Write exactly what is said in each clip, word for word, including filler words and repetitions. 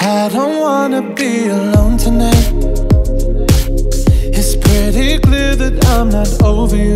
I don't wanna be alone tonight. It's pretty clear that I'm not over you.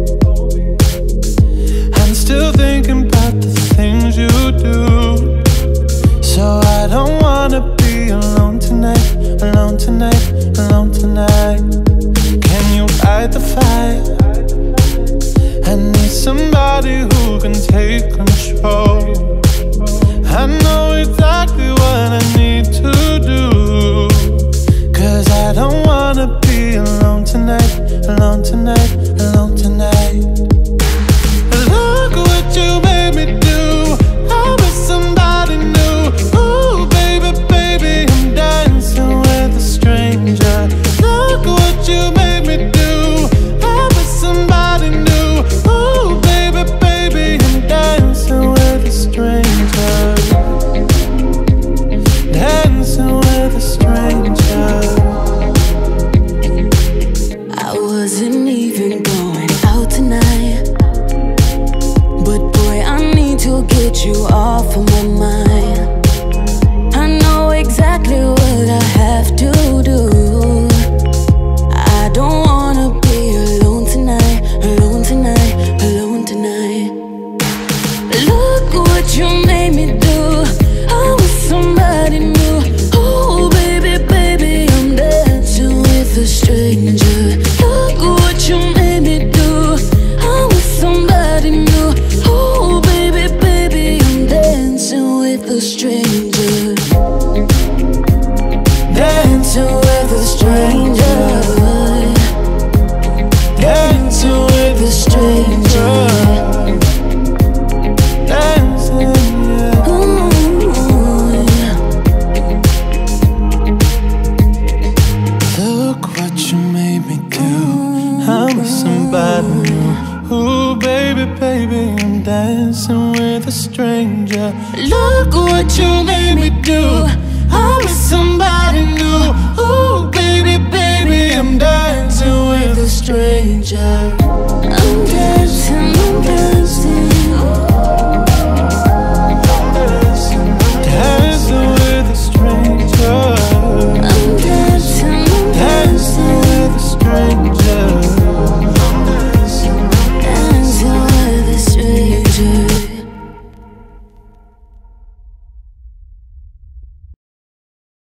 I'm still thinking about the things you do. So I don't wanna be alone tonight, alone tonight, alone tonight. Can you fight the fire? I need somebody who can take control. I know exactly what I need to do, 'cause I don't wanna be alone tonight, alone tonight, alone tonight. Look what you made me do. I was somebody new. Ooh, baby, baby, I'm dancing with a stranger. Look what you made me do. I was somebody new. Ooh, baby, baby, I'm dancing with a stranger. Dancing with a stranger. I wasn't even going out tonight, but boy, I need to get you off of my mind. I know exactly what I have to do. I don't wanna be alone tonight, alone tonight, alone tonight. Look what you made me do. I was somebody new. Oh baby, baby, I'm dancing with a stranger. Look what you made me do. I was somebody new. Oh baby, baby, I'm dancing with a stranger. Dancing with a stranger. Dancing with a stranger. Dancing, yeah. Ooh, yeah. Look what you made me do. I'm with somebody new. Ooh, baby, baby, I'm dancing with a stranger. Look what you made me do.